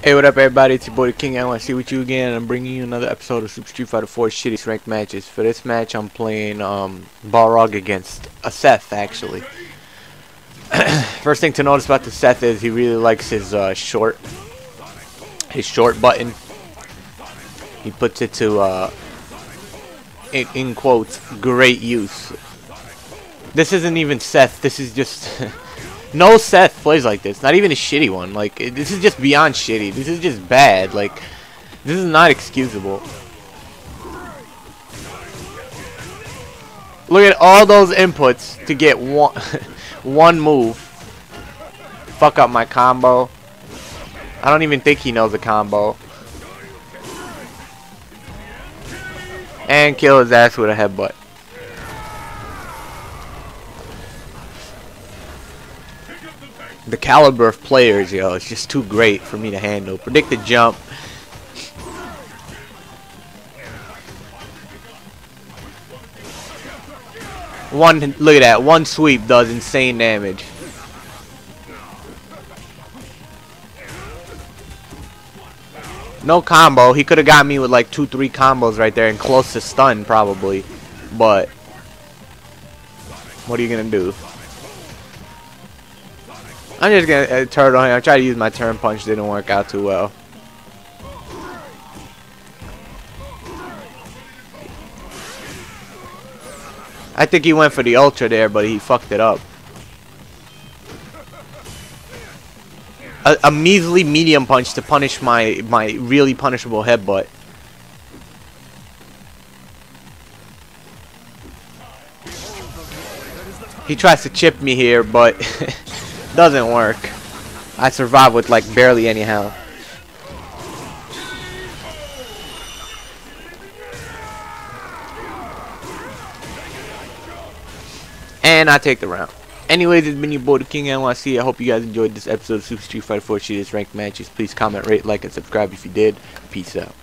Hey, what up, everybody? It's your boy the King. I want to see with you again, and I'm bringing you another episode of Super Street Fighter 4 Shittiest ranked matches. For this match, I'm playing Balrog against a Seth, actually. First thing to notice about the Seth is he really likes his short button. He puts it to in quotes, great use. This isn't even Seth. This is just no Seth plays like this. Not even a shitty one. Like, this is just beyond shitty. This is just bad. Like, this is not excusable. Look at all those inputs to get one one move. Fuck up my combo. I don't even think he knows the combo. And kill his ass with a headbutt. The caliber of players, yo, it's just too great for me to handle. Predicted jump. Look at that. One sweep does insane damage. No combo. He could have got me with like 2-3 combos right there and close to stun probably. But what are you gonna do? I'm just gonna turtle him. I tried to use my turn punch, didn't work out too well. I think he went for the ultra there, but he fucked it up. A measly medium punch to punish my really punishable headbutt. He tries to chip me here, but doesn't work. I survive with like barely any health. And I take the round. Anyways, it's been your boy the King NYC. I hope you guys enjoyed this episode of Super Street Fighter 4 Shittiest ranked matches. Please comment, rate, like, and subscribe if you did. Peace out.